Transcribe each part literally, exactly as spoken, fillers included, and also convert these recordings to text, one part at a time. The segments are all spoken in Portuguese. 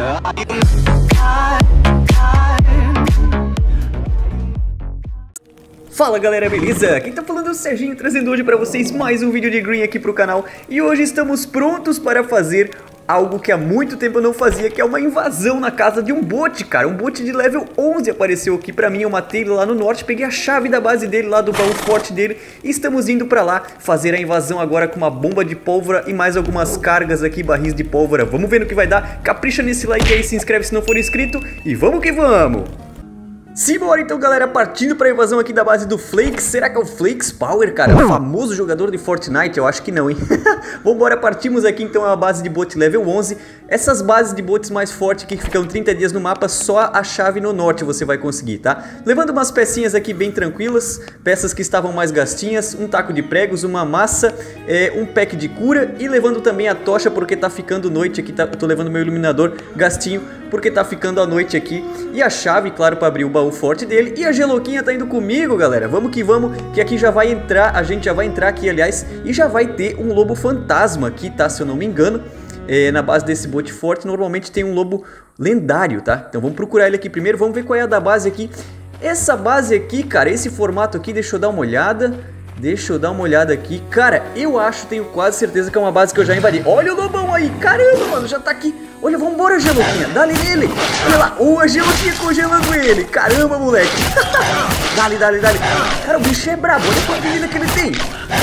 Fala galera, beleza? Quem tá falando é o Serginho, trazendo hoje pra vocês mais um vídeo de Green aqui pro canal. E hoje estamos prontos para fazer algo que há muito tempo eu não fazia, que é uma invasão na casa de um bot, cara. Um bot de level onze apareceu aqui pra mim, eu matei ele lá no norte, peguei a chave da base dele, lá do baú forte dele, e estamos indo pra lá fazer a invasão agora com uma bomba de pólvora e mais algumas cargas aqui, barris de pólvora. Vamos ver no que vai dar. Capricha nesse like aí, se inscreve se não for inscrito e vamos que vamos! Simbora então galera, partindo para a invasão aqui da base do Flakes. Será que é o Flakes Power, cara? O famoso jogador de Fortnite? Eu acho que não, hein? Vambora, partimos aqui então, é uma base de bot level onze. Essas bases de bots mais fortes aqui que ficam trinta dias no mapa, só a chave no norte você vai conseguir, tá? Levando umas pecinhas aqui bem tranquilas, peças que estavam mais gastinhas, um taco de pregos, uma massa, é, um pack de cura e levando também a tocha porque tá ficando noite aqui, tá, eu tô levando meu iluminador gastinho porque tá ficando a noite aqui. E a chave, claro, para abrir o baú forte dele. E a Geloquinha tá indo comigo, galera. Vamos que vamos, que aqui já vai entrar, a gente já vai entrar aqui, aliás, e já vai ter um lobo fantasma aqui, tá? Se eu não me engano, é, na base desse bot forte, normalmente tem um lobo lendário, tá? Então vamos procurar ele aqui primeiro, vamos ver qual é a da base aqui. Essa base aqui, cara, esse formato aqui, deixa eu dar uma olhada. Deixa eu dar uma olhada aqui. Cara, eu acho, tenho quase certeza que é uma base que eu já invadi. Olha o lobão aí, caramba, mano, já tá aqui. Olha, vambora, Geloquinha, dá-lhe nele. Olha lá, oh, a Geloquinha congelando ele. Caramba, moleque. Dá-lhe, dá-lhe, dá-lhe. Cara, o bicho é brabo, olha quanta vida que ele tem.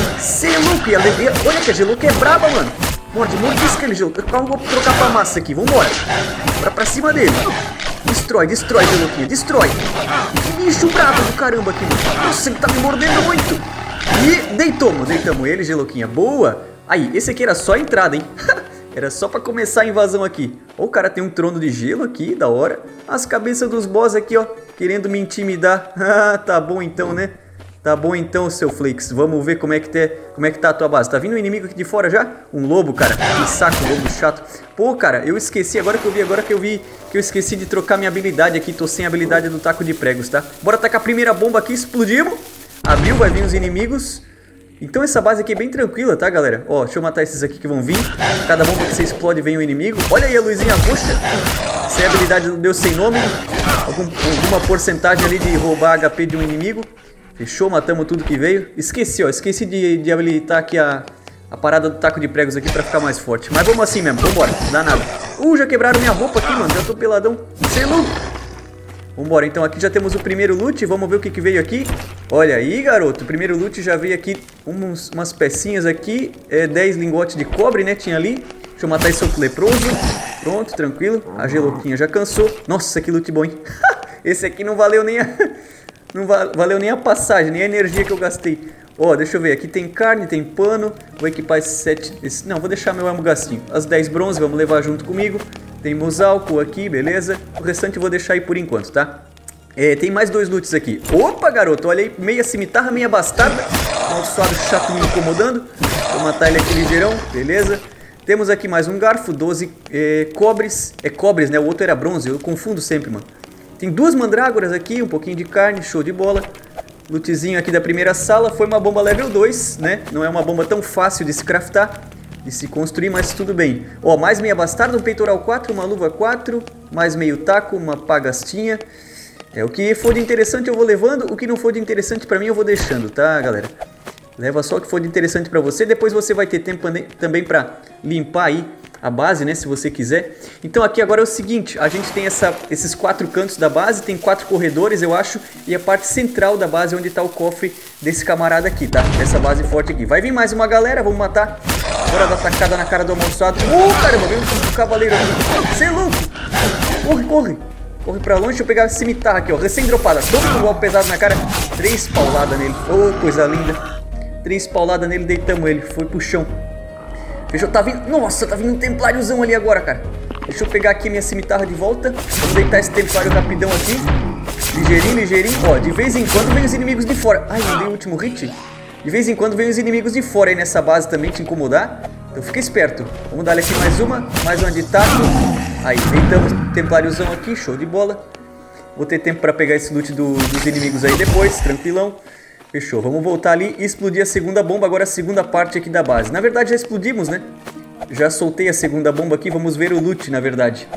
Cê é louco, e a levei... Olha que a Geloquinha é braba, mano. Morde, morde isso que ele, Geloquinha. Eu vou trocar pra massa aqui, vambora. Pra, pra cima dele. Destrói, destrói, Geloquinha, destrói. Que bicho brabo do caramba aqui, mano. Nossa, ele tá me mordendo muito. E deitamos, deitamos ele, Geloquinha. Boa. Aí, esse aqui era só a entrada, hein? Era só pra começar a invasão aqui. Ó, o cara tem um trono de gelo aqui, da hora. As cabeças dos boss aqui, ó, querendo me intimidar. Ah, tá bom então, né? Tá bom então, seu Flakes. Vamos ver como é que tá, como é que tá a tua base. Tá vindo um inimigo aqui de fora já? Um lobo, cara. Que saco, lobo chato. Pô, cara, eu esqueci, agora que eu vi, agora que eu vi que eu esqueci de trocar minha habilidade aqui. Tô sem a habilidade do taco de pregos, tá? Bora tacar a primeira bomba aqui, explodimos. Abriu, vai vir os inimigos. Então essa base aqui é bem tranquila, tá, galera? Ó, deixa eu matar esses aqui que vão vir. Cada bomba que você explode vem um inimigo. Olha aí a luzinha roxa. Essa é a habilidade do Deus sem nome. Algum, alguma porcentagem ali de roubar H P de um inimigo. Fechou, matamos tudo que veio. Esqueci, ó, esqueci de, de habilitar aqui a, a parada do taco de pregos aqui pra ficar mais forte. Mas vamos assim mesmo, vambora, não dá nada. Uh, já quebraram minha roupa aqui, mano, já tô peladão. Sem louco. Vambora, então aqui já temos o primeiro loot, vamos ver o que, que veio aqui. Olha aí, garoto, o primeiro loot já veio aqui uns, umas pecinhas aqui, é, dez lingotes de cobre, né, tinha ali. Deixa eu matar esse outro leproso. Pronto, tranquilo, a Geloquinha já cansou. Nossa, que loot bom, hein? Esse aqui não valeu nem a... não valeu nem a passagem, nem a energia que eu gastei. Ó, deixa eu ver, aqui tem carne, tem pano. Vou equipar esses sete... Esse, não, vou deixar meu amo gastinho. As dez bronze, vamos levar junto comigo. Temos álcool aqui, beleza? O restante eu vou deixar aí por enquanto, tá? É, tem mais dois loots aqui. Opa, garoto, olha aí, meia cimitarra, meia bastarda. Maldiçoado chato me incomodando. Vou matar ele aqui ligeirão, beleza? Temos aqui mais um garfo, doze é, cobres. É cobres, né? O outro era bronze, eu confundo sempre, mano. Tem duas mandrágoras aqui, um pouquinho de carne, show de bola. Lootzinho aqui da primeira sala, foi uma bomba level dois, né? Não é uma bomba tão fácil de se craftar, de se construir, mas tudo bem. Ó, mais meia bastarda, um peitoral quatro, uma luva quatro, mais meio taco, uma pagastinha. É, o que for de interessante eu vou levando, o que não for de interessante pra mim eu vou deixando, tá, galera? Leva só o que for de interessante pra você, depois você vai ter tempo também pra limpar aí a base, né, se você quiser. Então aqui agora é o seguinte, a gente tem essa, esses quatro cantos da base, tem quatro corredores, eu acho, e a parte central da base onde tá o cofre desse camarada aqui, tá? Dessa base forte aqui. Vai vir mais uma galera, vamos matar. Bora dar tacada na cara do amaldiçoado. Uh, caramba, veio um cavaleiro aqui. Cê é louco. Corre, corre. Corre pra longe, deixa eu pegar a cimitarra aqui, ó, recém-dropada. Toma um golpe pesado na cara. Três pauladas nele. Ô, oh, coisa linda. Três pauladas nele, deitamos ele, foi pro chão. Fechou, tá vindo... Nossa, tá vindo um templariozão ali agora, cara. Deixa eu pegar aqui minha cimitarra de volta. Vamos deitar esse templário rapidão aqui. Ligeirinho, ligeirinho. Ó, de vez em quando vem os inimigos de fora. Ai, não dei o último hit. De vez em quando vem os inimigos de fora aí nessa base também te incomodar. Então fica esperto. Vamos dar aqui mais uma. Mais uma de taco. Aí, deitamos o templariozão aqui. Show de bola. Vou ter tempo pra pegar esse loot do, dos inimigos aí depois. Tranquilão. Fechou, vamos voltar ali e explodir a segunda bomba, agora a segunda parte aqui da base. Na verdade já explodimos, né? Já soltei a segunda bomba aqui, vamos ver o loot, na verdade.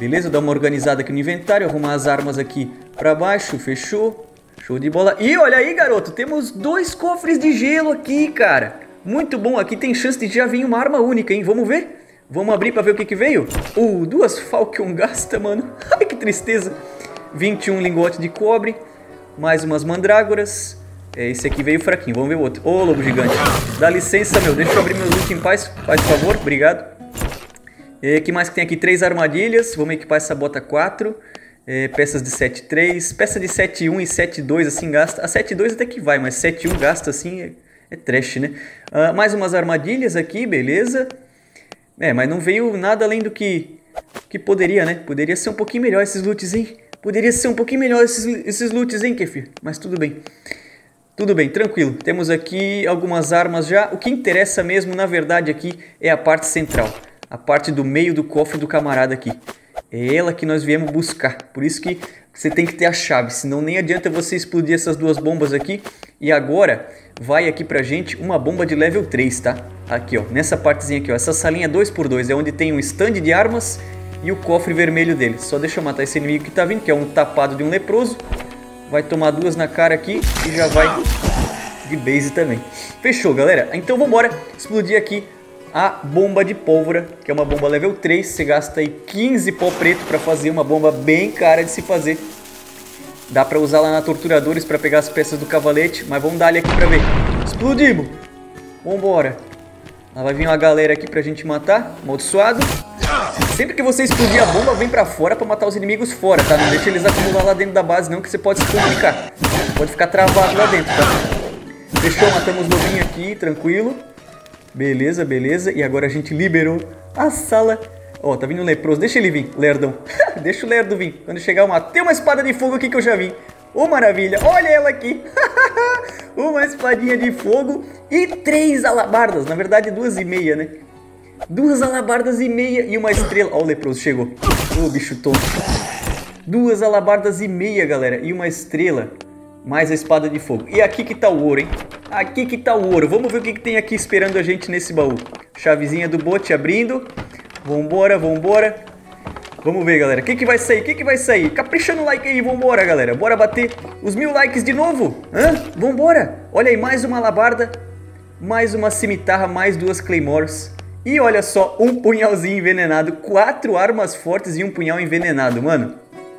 Beleza, dá uma organizada aqui no inventário, arrumar as armas aqui pra baixo, fechou. Show de bola. E olha aí, garoto, temos dois cofres de gelo aqui, cara. Muito bom, aqui tem chance de já vir uma arma única, hein? Vamos ver? Vamos abrir pra ver o que que veio? Uh, duas Falcon Gasta, mano. Ai, que tristeza. vinte e um lingotes de cobre. Mais umas mandrágoras. É, esse aqui veio fraquinho, vamos ver o outro. Ô, lobo gigante, dá licença, meu, deixa eu abrir meu loot em paz. Faz favor, obrigado. O que mais que tem aqui? Três armadilhas. Vamos equipar essa bota quatro. É, peças de sete três. Peça de sete um e sete dois assim gasta. A sete dois até que vai, mas sete um gasta assim é, é trash, né? Uh, mais umas armadilhas aqui, beleza. É, mas não veio nada além do que, que poderia, né? Poderia ser um pouquinho melhor esses loots, hein? Poderia ser um pouquinho melhor esses, esses loots, hein, Kefir? Mas tudo bem. Tudo bem, tranquilo. Temos aqui algumas armas já. O que interessa mesmo, na verdade, aqui é a parte central. A parte do meio do cofre do camarada aqui. É ela que nós viemos buscar. Por isso que você tem que ter a chave. Senão nem adianta você explodir essas duas bombas aqui. E agora vai aqui pra gente uma bomba de level três, tá? Aqui, ó. Nessa partezinha aqui, ó. Essa salinha dois por dois é onde tem um stand de armas e o cofre vermelho dele. Só deixa eu matar esse inimigo que tá vindo, que é um tapado de um leproso. Vai tomar duas na cara aqui e já vai de base também. Fechou, galera? Então vamos embora explodir aqui a bomba de pólvora, que é uma bomba level três. Você gasta aí quinze pó preto para fazer uma bomba bem cara de se fazer. Dá para usar lá na Torturadores para pegar as peças do cavalete, mas vamos dar ali aqui para ver. Explodimos! Vambora! Lá vai vir uma galera aqui pra gente matar, amaldiçoado. Sempre que você explodir a bomba, vem pra fora pra matar os inimigos fora, tá? Não deixa eles acumular lá dentro da base não, que você pode se complicar. Pode ficar travado lá dentro, tá? Fechou, matamos o lobinho aqui, tranquilo. Beleza, beleza. E agora a gente liberou a sala. Ó, oh, tá vindo um leproso. Deixa ele vir, lerdão. Deixa o lerdo vir. Quando chegar eu mato. Tem uma espada de fogo aqui que eu já vi. Ô, oh, maravilha. Olha ela aqui. Uma espadinha de fogo e três alabardas. Na verdade, duas e meia, né? Duas alabardas e meia e uma estrela. Ó, o leproso chegou. Ô, bicho tonto. Duas alabardas e meia, galera. E uma estrela. Mais a espada de fogo. E aqui que tá o ouro, hein? Aqui que tá o ouro. Vamos ver o que, que tem aqui esperando a gente nesse baú. Chavezinha do bote abrindo. Vambora, vambora. Vamos ver, galera. O que, que vai sair? O que, que vai sair? Capricha no like aí. Vambora, galera. Bora bater os mil likes de novo. Hã? Vambora. Olha aí, mais uma alabarda. Mais uma cimitarra. Mais duas claymores. E olha só, um punhalzinho envenenado. Quatro armas fortes e um punhal envenenado, mano.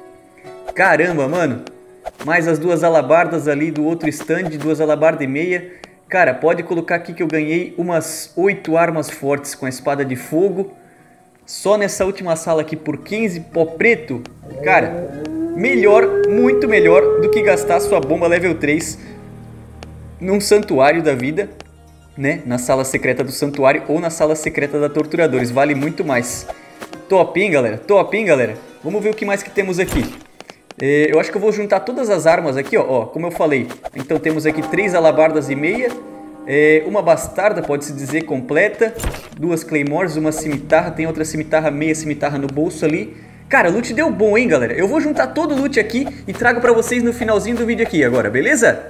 Caramba, mano. Mais as duas alabardas ali do outro stand. Duas alabardas e meia. Cara, pode colocar aqui que eu ganhei umas oito armas fortes com a espada de fogo. Só nessa última sala aqui por quinze pó preto. Cara, melhor, muito melhor do que gastar sua bomba level três num santuário da vida. Né? Na sala secreta do santuário ou na sala secreta da Torturadores. Vale muito mais. Top, hein, galera? Top, hein, galera? Vamos ver o que mais que temos aqui. É, eu acho que eu vou juntar todas as armas aqui, ó, ó. Como eu falei. Então temos aqui três alabardas e meia. É, uma bastarda, pode-se dizer, completa. Duas claymores, uma cimitarra. Tem outra cimitarra, meia cimitarra no bolso ali. Cara, o loot deu bom, hein, galera? Eu vou juntar todo o loot aqui e trago pra vocês no finalzinho do vídeo aqui agora, beleza?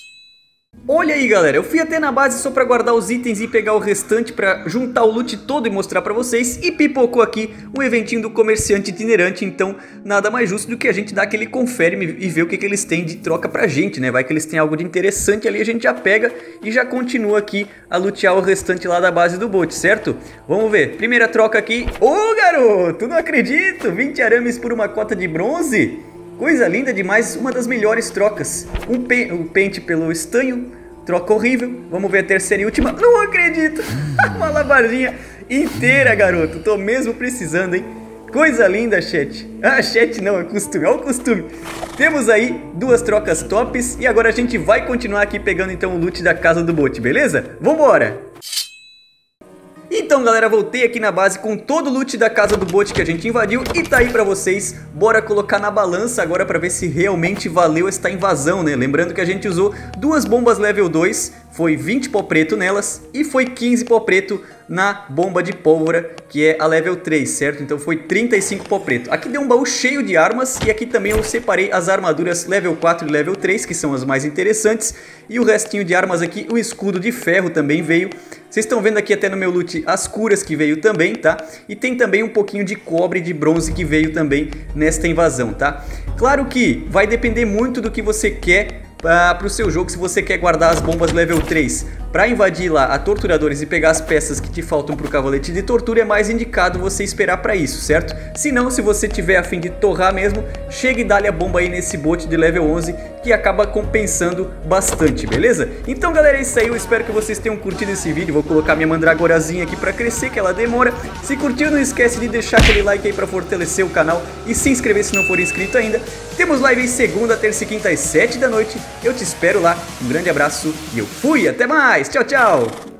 Olha aí, galera, eu fui até na base só pra guardar os itens e pegar o restante pra juntar o loot todo e mostrar pra vocês. E pipocou aqui o eventinho do comerciante itinerante, então nada mais justo do que a gente dar aquele confere e ver o que, que eles têm de troca pra gente, né? Vai que eles têm algo de interessante ali, a gente já pega e já continua aqui a lutear o restante lá da base do bot, certo? Vamos ver, primeira troca aqui. Ô, garoto, não acredito, vinte arames por uma cota de bronze. Coisa linda demais, uma das melhores trocas. Um, pe um pente pelo estanho, troca horrível. Vamos ver a terceira e última. Não acredito, uma alabardinha inteira, garoto. Tô mesmo precisando, hein? Coisa linda, chat. Ah, chat não, é costume, olha o costume. Temos aí duas trocas tops. E agora a gente vai continuar aqui pegando então o loot da casa do bot, beleza? Vambora! Então, galera, voltei aqui na base com todo o loot da casa do bot que a gente invadiu e tá aí pra vocês. Bora colocar na balança agora pra ver se realmente valeu esta invasão, né? Lembrando que a gente usou duas bombas level dois, foi vinte pó preto nelas e foi quinze pó preto na bomba de pólvora, que é a level três, certo? Então foi trinta e cinco pó preto. Aqui deu um baú cheio de armas e aqui também eu separei as armaduras level quatro e level três, que são as mais interessantes. E o restinho de armas aqui, o escudo de ferro também veio. Vocês estão vendo aqui até no meu loot as curas que veio também, tá? E tem também um pouquinho de cobre e de bronze que veio também nesta invasão, tá? Claro que vai depender muito do que você quer Uh, para o seu jogo. Se você quer guardar as bombas level três para invadir lá a Torturadores e pegar as peças que te faltam para o Cavalete de Tortura, é mais indicado você esperar para isso, certo? Se não, se você tiver a fim de torrar mesmo, chega e dá-lhe a bomba aí nesse bote de level onze, que acaba compensando bastante, beleza? Então galera, é isso aí, eu espero que vocês tenham curtido esse vídeo. Vou colocar minha mandragorazinha aqui para crescer, que ela demora. Se curtiu, não esquece de deixar aquele like aí para fortalecer o canal e se inscrever se não for inscrito ainda. Temos live aí segunda, terça e quinta às sete da noite. Eu te espero lá, um grande abraço e eu fui, até mais, tchau, tchau!